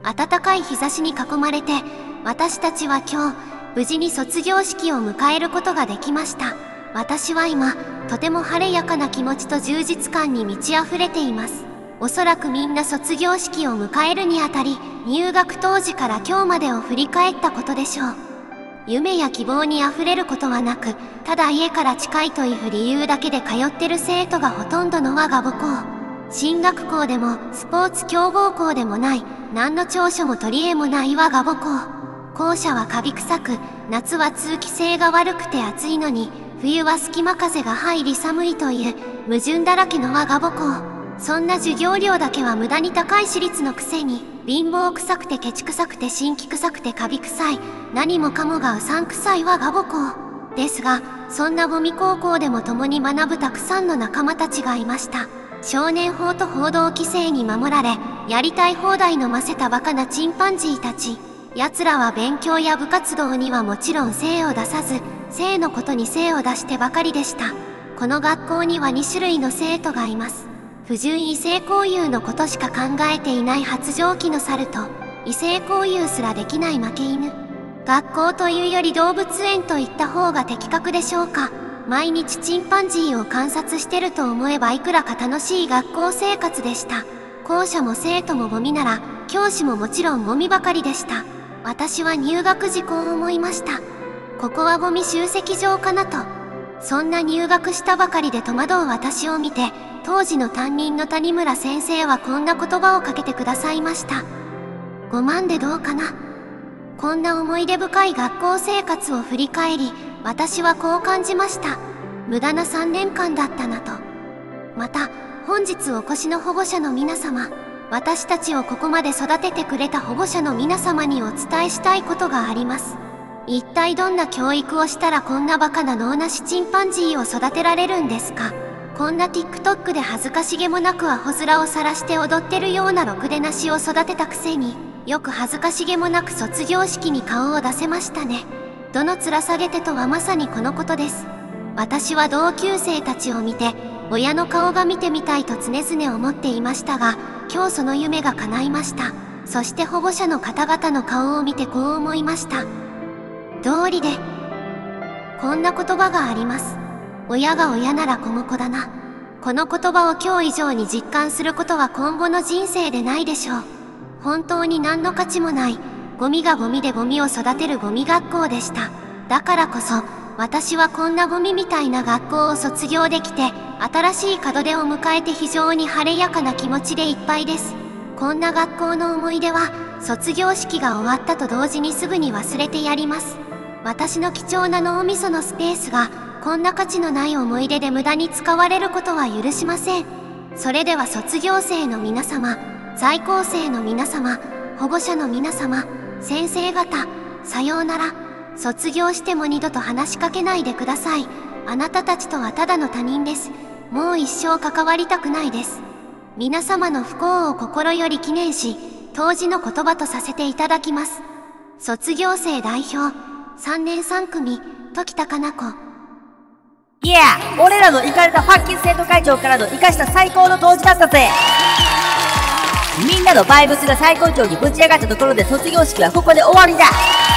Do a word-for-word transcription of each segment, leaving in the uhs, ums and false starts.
暖かい日差しに囲まれて、私たちは今日、無事に卒業式を迎えることができました。私は今、とても晴れやかな気持ちと充実感に満ち溢れています。おそらくみんな卒業式を迎えるにあたり、入学当時から今日までを振り返ったことでしょう。夢や希望にあふれることはなく、ただ家から近いという理由だけで通ってる生徒がほとんどの我が母校。進学校でもスポーツ強豪校でもない、何の長所も取り柄もない我が母校。校舎はカビ臭く、夏は通気性が悪くて暑いのに、冬は隙間風が入り寒いという矛盾だらけの我が母校。そんな授業料だけは無駄に高い私立のくせに、貧乏臭くてケチ臭くて新規臭くてカビ臭い、何もかもがうさんくさい我が母校。ですが、そんなゴミ高校でも共に学ぶたくさんの仲間たちがいました。少年法と報道規制に守られ、やりたい放題飲ませたバカなチンパンジーたち。奴らは勉強や部活動にはもちろん精を出さず、性のことに精を出してばかりでした。この学校にはに種類の生徒がいます。不純異性交友のことしか考えていない発情期の猿と、異性交友すらできない負け犬。学校というより動物園と言った方が的確でしょうか。毎日チンパンジーを観察してると思えばいくらか楽しい学校生活でした。校舎も生徒もゴミなら、教師ももちろんゴミばかりでした。私は入学時こう思いました。ここはゴミ集積場かなと。そんな入学したばかりで戸惑う私を見て、当時の担任の谷村先生はこんな言葉をかけてくださいました。ごまんでどうかな。こんな思い出深い学校生活を振り返り、私はこう感じました。無駄なさんねんかんだったなと。また、本日お越しの保護者の皆様、私たちをここまで育ててくれた保護者の皆様にお伝えしたいことがあります。一体どんな教育をしたらこんなバカな脳なしチンパンジーを育てられるんですか。こんな TikTok で恥ずかしげもなくアホ面を晒して踊ってるようなろくでなしを育てたくせに、よく恥ずかしげもなく卒業式に顔を出せましたね。どの面下げてとはまさにこのことです。私は同級生たちを見て、親の顔が見てみたいと常々思っていましたが、今日その夢が叶いました。そして保護者の方々の顔を見てこう思いました。道理で、こんな言葉があります。親が親なら子も子だな。この言葉を今日以上に実感することは今後の人生でないでしょう。本当に何の価値もない、ゴミがゴミでゴミを育てるゴミ学校でした。だからこそ、私はこんなゴミみたいな学校を卒業できて、新しい門出を迎えて非常に晴れやかな気持ちでいっぱいです。こんな学校の思い出は、卒業式が終わったと同時にすぐに忘れてやります。私の貴重な脳みそのスペースが、こんな価値のない思い出で無駄に使われることは許しません。それでは卒業生の皆様、在校生の皆様、保護者の皆様、先生方、さようなら。卒業しても二度と話しかけないでください。あなたたちとはただの他人です。もう一生関わりたくないです。皆様の不幸を心より記念し、当時の言葉とさせていただきます。卒業生代表、さんねんさん組、時田かな子。 いや、俺らのイカれたファッキン生徒会長からの生かした最高の当時だったぜ。みんなのバイブスが最高潮にぶち上がったところで卒業式はここで終わりだ。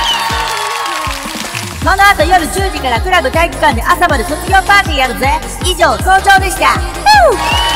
この後夜じゅうじからクラブ体育館で朝まで卒業パーティーやるぜ。以上、校長でした。